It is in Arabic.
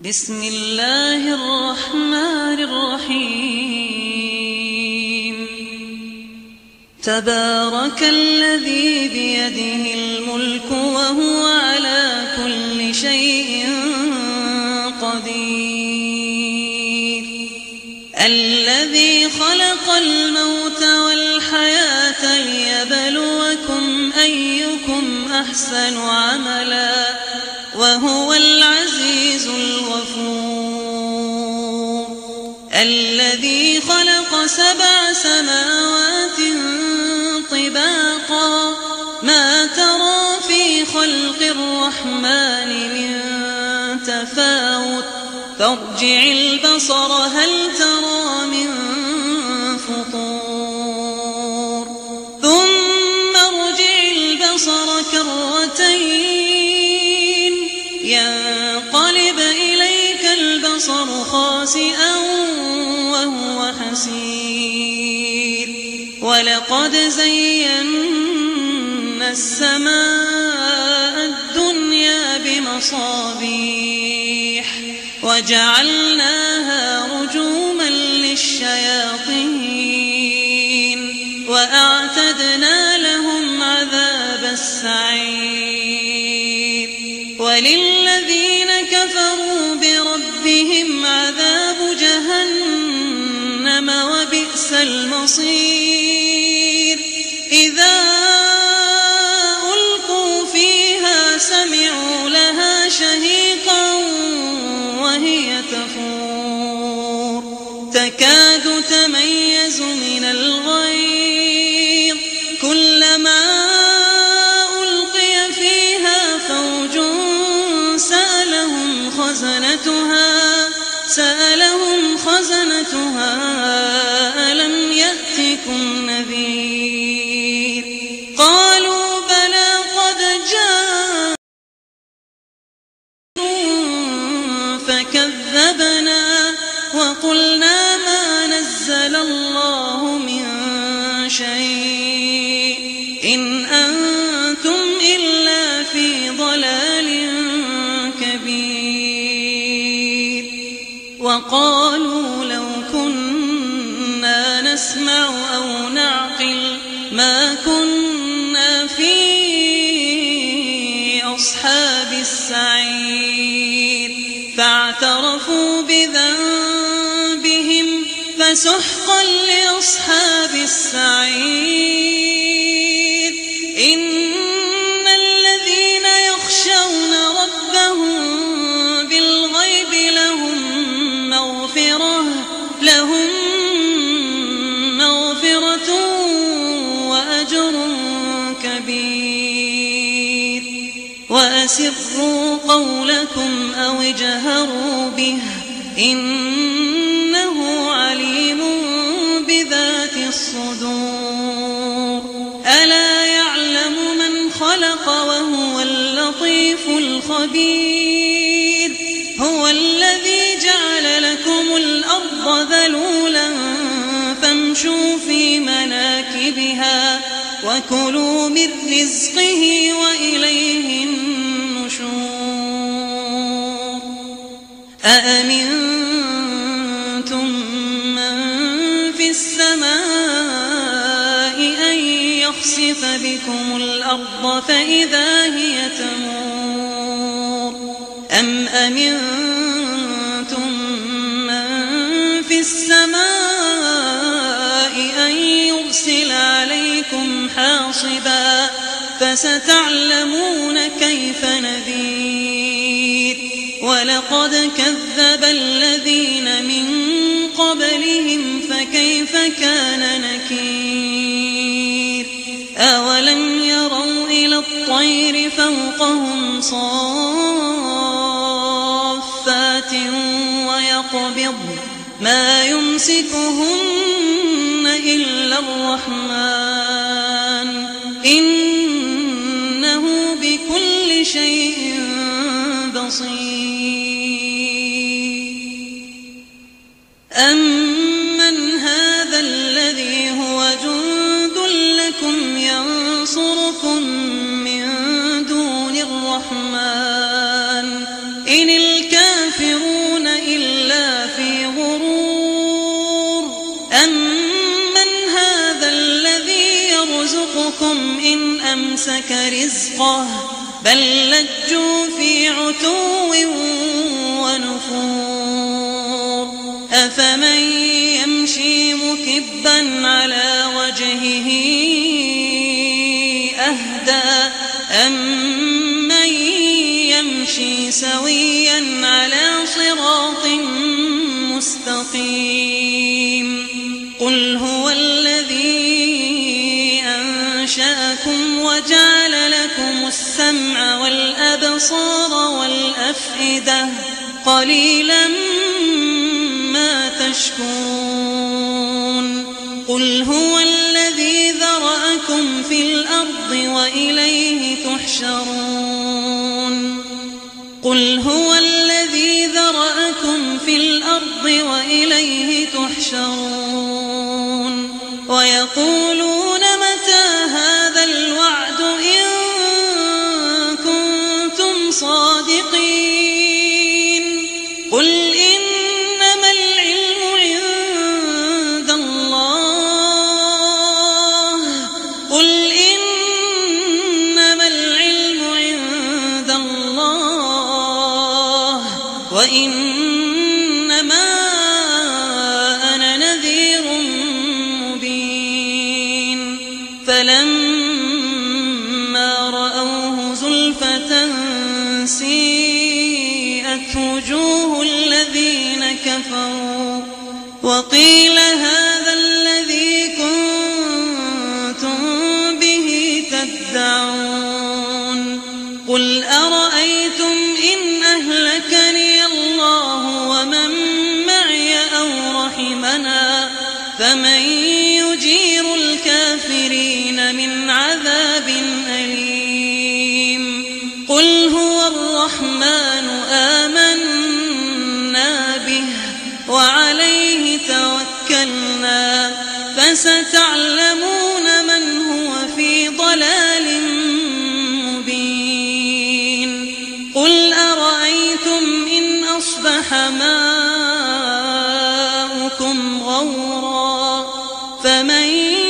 بسم الله الرحمن الرحيم تبارك الذي بيده الملك وهو على كل شيء قدير الذي خلق الموت والحياة ليبلوكم أيكم أحسن عملا وهو العزيز الغفور الذي خلق 7 سماوات طباقا ما ترى في خلق الرحمن من تفاوت فارجع البصر هل ترى من فطور ثم ارجع البصر كرتين ينقلب إليك البصر خاسئا وهو حسير ولقد زينا السماء الدنيا بمصابيح وجعلناها رجوما للشياطين وأعتدنا لهم عذاب السعير وللذين كفروا بربهم عذاب جهنم وبئس المصير إذا ألقوا فيها سمعوا لها شهيقا وهي تفور تكاد تميز من الغيظ كلما ألقي فيها فوج سألهم خزنتها ألم يأتكم نذير قالوا بلى قد جاء فكذبنا وقلنا ما نزل الله من شيء إن أنتم إلا في ضلال كبير وقالوا لو كنا نسمع أو نعقل ما كنا في أصحاب السعير فاعترفوا بذنبهم فسحقا لأصحاب السعير إن الذين يخشون ربهم بالغيب لهم مغفرة وأجر كبير وأسروا قولكم أو اجهروا به إنه عليم بذات الصدور ألا يعلم من خلق وهو اللطيف الخبير هو الذي جعل لكم الأرض ذلولا فامشوا في مناكبها وكلوا من رزقه وإليه النشور أأمنتم من في السماء أن يخسف بكم الأرض فإذا هي تمور أم أمنتم من في السماء أن يرسل عليكم حاصبا فستعلمون كيف نذير ولقد كذب الذين من قبلهم فكيف كان نكير أولم يروا إلى الطير فوقهم صافات ويقبض ما يمسكهن إلا الرحمن إنه بكل شيء بصير أمن هذا الذي هو جند لكم ينصركم من دون الرحمن إن الكافرون أمسك رزقه بل لجوا في عتو ونفور أفمن يمشي مكبا على وجهه أهدى أمن يمشي سويا على صراط مستقيم قل هو الذي أنشأكم وجعل لكم السمع والأبصار والأفئدة قليلا ما تشكرون قل هو الذي ذرأكم في الأرض وإليه تحشرون قل هو الذي ذرأكم في الأرض وإليه تحشرون ويقولون متى هذا الوعد إن كنتم صادقين قل إنما العلم عند الله قل إنما العلم عند الله وإنما أنا نذير مبين فلما رأوه زلفة سيئت وجوه الذين كفروا وقيل هذا الذي كنتم به تدعون قل أرأيتم إن أهلكني الله ومن معي أو رحمنا فمن يجير الكافرين من عذاب أليم قل هو الرحمن آمنا به وعليه توكلنا فستعلمون من هو في ضلال مبين قل أرأيتم إن أصبح ماؤكم غورا فمن